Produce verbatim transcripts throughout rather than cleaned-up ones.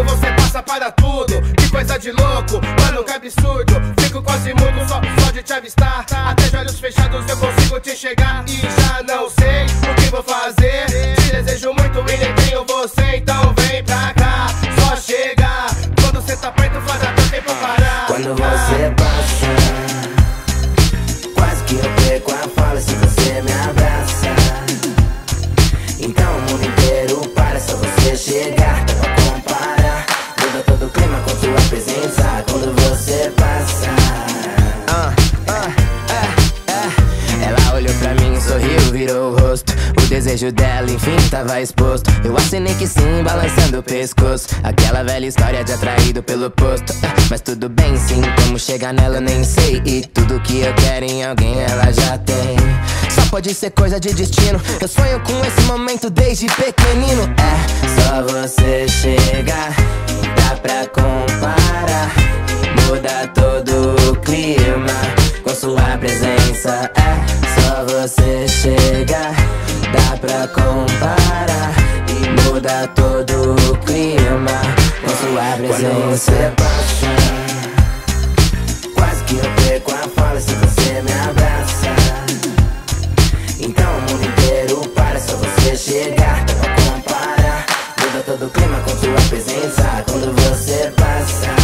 Quando você passa para tudo, que coisa de louco, mano, que absurdo. Fico quase mudo só, só de te avistar. Até de olhos fechados eu consigo te enxergar. E já não sei o que vou fazer. Te desejo muito e nem tenho você, então vem pra cá, só chega. Quando você tá perto faz até tempo parar. Quando você passa, quase que eu perco a fala se você me abraça. Então o mundo inteiro para, só você chegar, dá pra comparar. Muda todo o clima com sua presença quando você passa. Ah, ah, ah, ah. Ela olhou pra mim, sorriu, virou o rosto. O desejo dela, enfim, tava exposto. Eu acenei que sim, balançando o pescoço. Aquela velha história de atraído pelo posto. Mas tudo bem sim, como chegar nela eu nem sei. E tudo que eu quero em alguém ela já tem. Só pode ser coisa de destino. Eu sonho com esse momento desde pequenino. É, só você chegar, dá pra comparar. Muda todo o clima com sua presença. É, só você chegar, dá pra comparar. E muda todo o clima com sua presença. Quando você passa, quase que eu perco a fala se você me abraça. Então o mundo inteiro para, só você chegar, dá pra comparar. Muda todo o clima com sua presença quando você passa.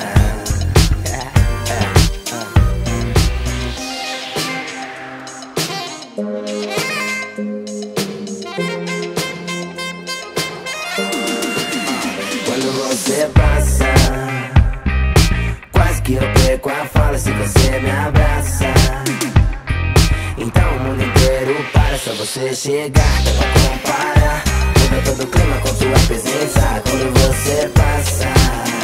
Quando você passa, quase que eu perco a fala se você me abraça. Então o mundo inteiro para, só você chegar, dá pra comparar. Muda todo o clima com sua presença quando você passa.